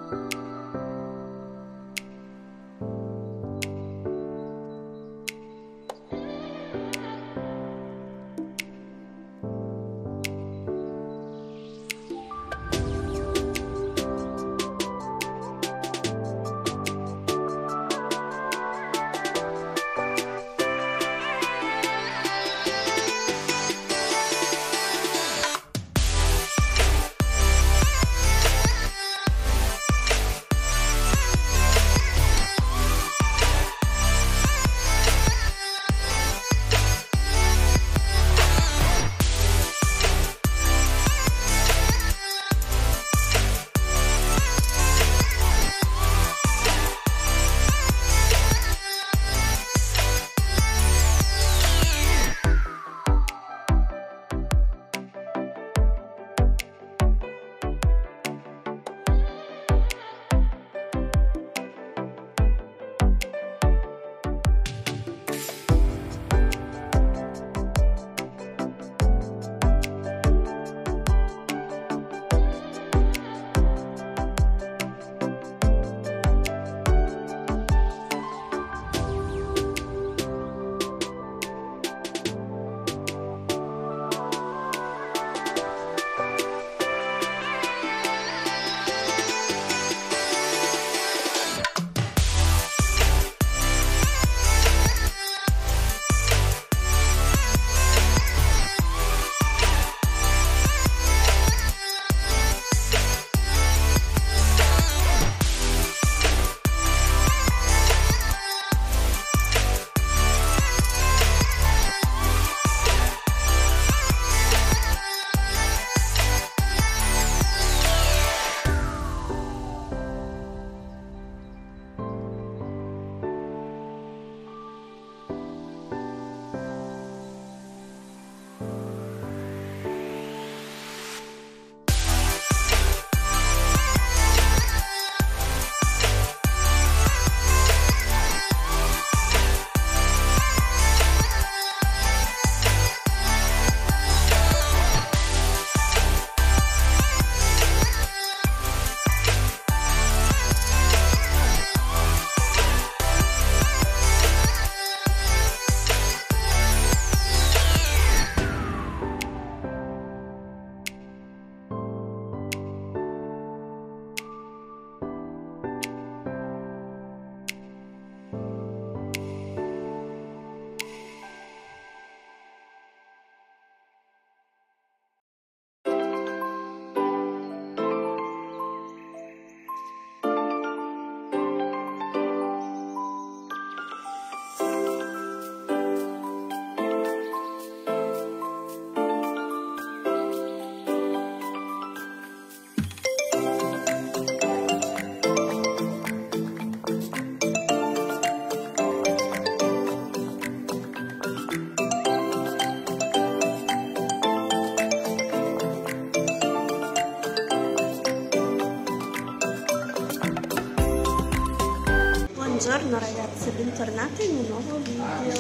Buongiorno ragazze, bentornate in un nuovo video.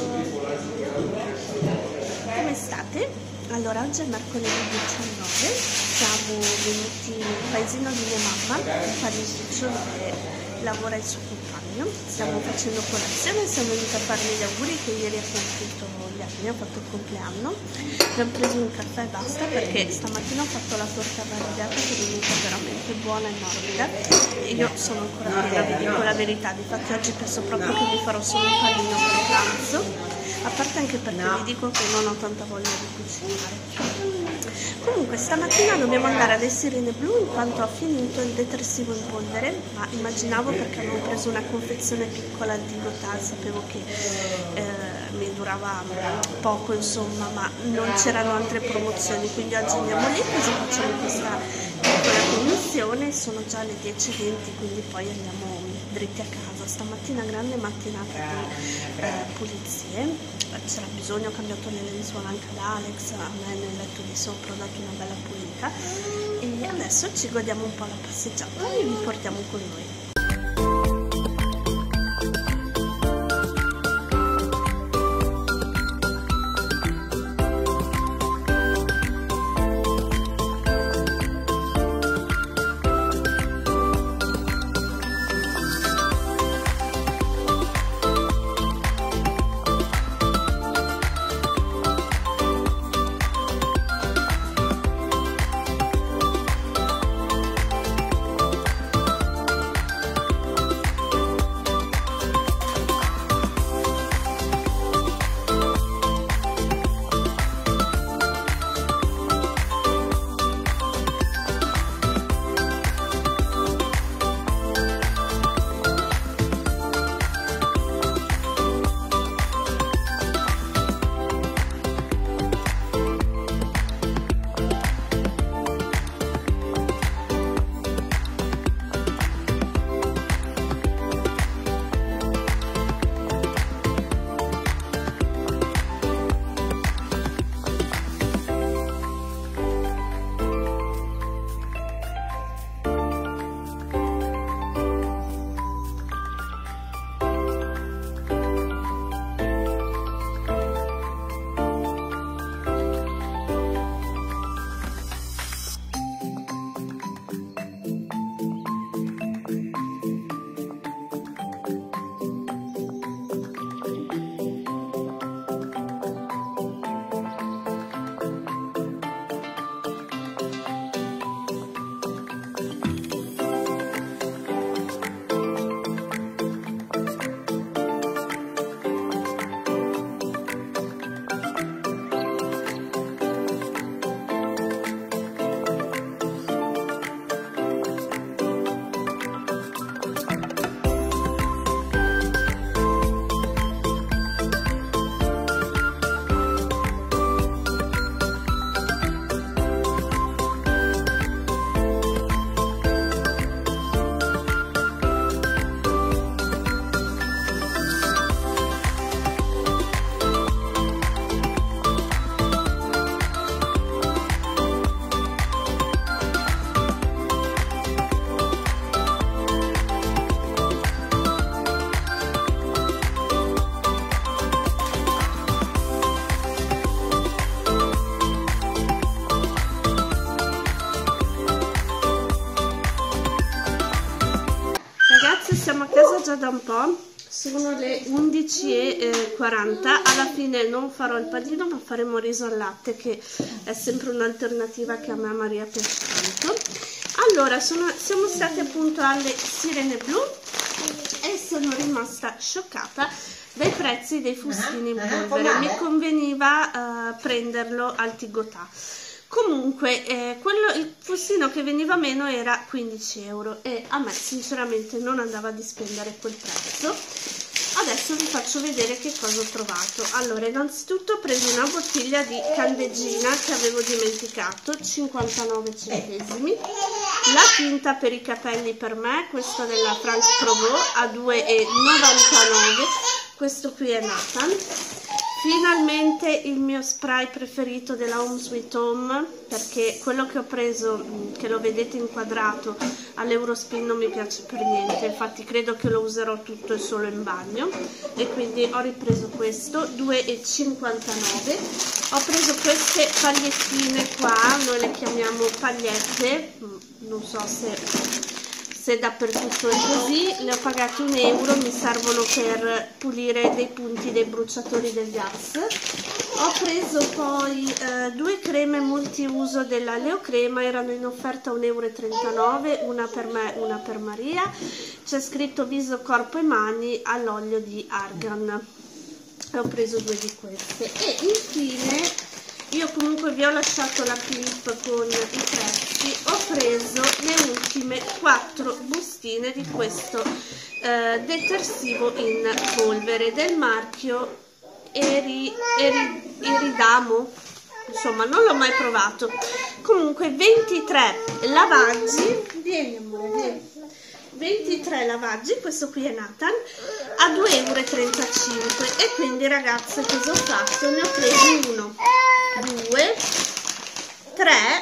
Come state? Allora, oggi è mercoledì 19, siamo venuti nel paesino di mia mamma, in panificio dove lavora il suo compagno. Stiamo facendo colazione e siamo venuti a fargli gli auguri che ieri ha compiuto gli anni, ha fatto il compleanno. Abbiamo preso un caffè e basta perché stamattina ho fatto la torta variegata che è venuta veramente buona e morbida e io sono ancora piena, vi dico la verità. Difatti oggi penso proprio che mi farò solo un panino per pranzo, a parte anche perché vi dico che non ho tanta voglia di cucinare. Comunque stamattina dobbiamo andare alle Sirene Blu in quanto ho finito il detersivo in polvere, ma immaginavo perché avevo preso una confezione piccola al Digotal, sapevo che mi durava poco insomma, ma non c'erano altre promozioni, quindi oggi andiamo lì così facciamo questa piccola commissione. Sono già le 10:20, quindi poi andiamo dritti a casa. Stamattina grande mattinata di pulizie, c'era bisogno, ho cambiato le lenzuola anche ad Alex, a me nel letto di sopra ho dato una bella pulita e adesso ci godiamo un po' la passeggiata e vi portiamo con noi. da un po', sono le 11:40, alla fine non farò il panino ma faremo riso al latte, che è sempre un'alternativa che a me e a Maria piace tanto. Allora, siamo state appunto alle Sirene Blu e sono rimasta scioccata dai prezzi dei fustini in polvere. Mi conveniva prenderlo al Tigotà. Comunque il fustino che veniva meno era 15 euro e a me sinceramente non andava di spendere quel prezzo. Adesso vi faccio vedere che cosa ho trovato. Allora, innanzitutto ho preso una bottiglia di candeggina che avevo dimenticato, 59 centesimi. La tinta per i capelli per me, questa della Franck Provost a 2,99. Questo qui è Nathan. Finalmente il mio spray preferito della Home Sweet Home, perché quello che ho preso, che lo vedete inquadrato all'Eurospin, non mi piace per niente, infatti credo che lo userò tutto e solo in bagno, e quindi ho ripreso questo, 2,59. Ho preso queste pagliettine qua, noi le chiamiamo pagliette, non so se dappertutto è così, le ho pagate 1 euro, mi servono per pulire dei punti dei bruciatori del gas. Ho preso poi 2 creme multiuso della Leocrema, erano in offerta 1,39 euro, una per me, una per Maria. C'è scritto viso, corpo e mani all'olio di argan. Ho preso 2 di queste. E infine, io comunque vi ho lasciato la clip con i prezzi, ho preso le ultime 4 bustine di questo detersivo in polvere del marchio Eridamo, insomma non l'ho mai provato. Comunque 23 lavaggi, vieni amore, vieni. 23 lavaggi, questo qui è Nathan, a 2,35 euro. E quindi ragazze, cosa ho fatto? Ne ho presi 1, 2, 3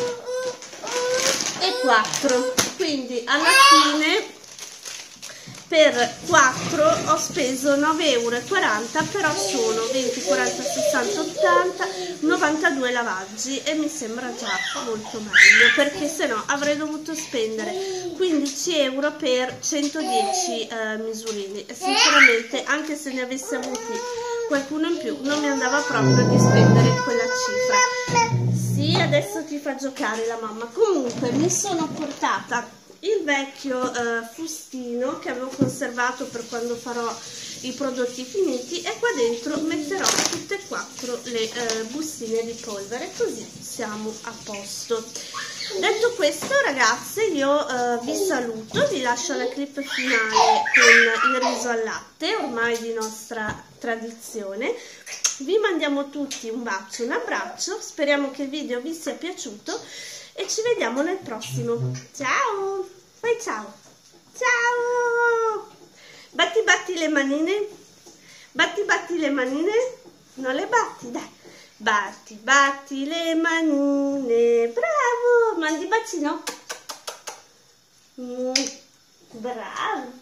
e 4, quindi alla fine per 4 ho speso 9,40 euro, però sono 20, 40, 60, 80, 92 lavaggi e mi sembra già molto meglio, perché se no avrei dovuto spendere 15 euro per 110 misurini e sinceramente, anche se ne avessi avuti qualcuno in più, non mi andava proprio di spendere quella cifra. Sì, adesso ti fa giocare la mamma. Comunque mi sono portata il vecchio fustino che avevo conservato per quando farò i prodotti finiti, e qua dentro metterò tutte e 4 le bustine di polvere, così siamo a posto. Detto questo ragazze, io vi saluto, vi lascio la clip finale con il riso al latte, ormai di nostra tradizione. Vi mandiamo tutti un bacio, un abbraccio, speriamo che il video vi sia piaciuto e ci vediamo nel prossimo. Ciao! Fai ciao! Ciao! Batti batti le manine, batti batti le manine, non le batti, dai! Batti batti le manine, bravo! Mandi bacino! Bravo!